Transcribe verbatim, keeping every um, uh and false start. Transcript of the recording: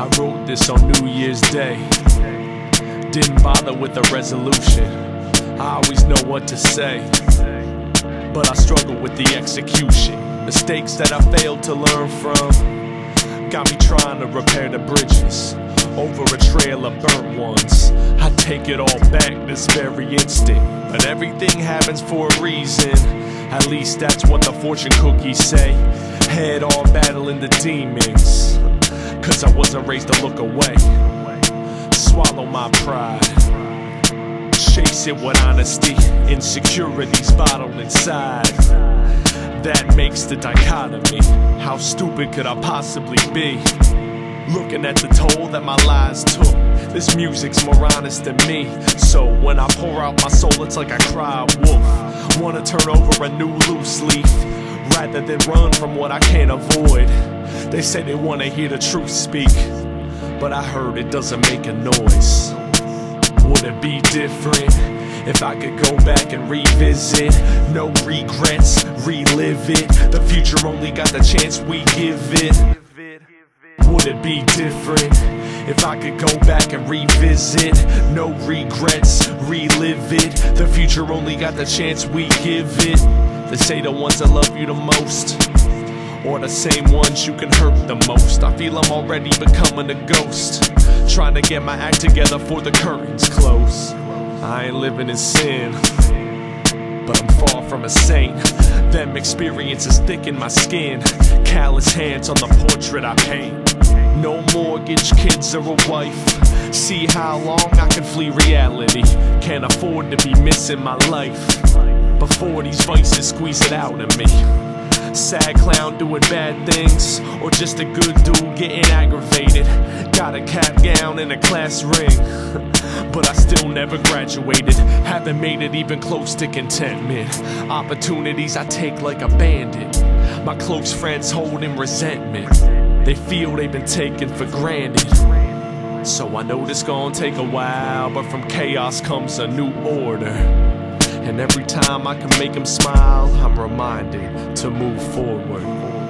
I wrote this on New Year's Day. Didn't bother with a resolution. I always know what to say, but I struggle with the execution. Mistakes that I failed to learn from got me trying to repair the bridges over a trail of burnt ones. I take it all back this very instant, but everything happens for a reason. At least that's what the fortune cookies say. Head on battling the demons, cause I wasn't raised to look away. Swallow my pride, chase it with honesty. Insecurities bottled inside, that makes the dichotomy. How stupid could I possibly be? Looking at the toll that my lies took, this music's more honest than me. So when I pour out my soul, it's like I cry wolf. Wanna turn over a new loose leaf, rather than run from what I can't avoid. They say they wanna hear the truth speak, but I heard it doesn't make a noise. Would it be different if I could go back and revisit? No regrets, relive it. The future only got the chance we give it. Would it be different if I could go back and revisit? No regrets, relive it. The future only got the chance we give it. They say the ones that love you the most or the same ones you can hurt the most. I feel I'm already becoming a ghost, trying to get my act together for the curtains close. I ain't living in sin, but I'm far from a saint. Them experiences thicken my skin, callous hands on the portrait I paint. No mortgage, kids, or a wife. See how long I can flee reality. Can't afford to be missing my life before these vices squeeze it out of me. Sad clown doing bad things, or just a good dude getting aggravated. Got a cap gown and a class ring, but I still never graduated. Haven't made it even close to contentment. Opportunities I take like a bandit. My close friends hold in resentment. They feel they've been taken for granted. So I know this gonna take a while, but from chaos comes a new order. And every time I can make them smile, I'm reminded to move forward.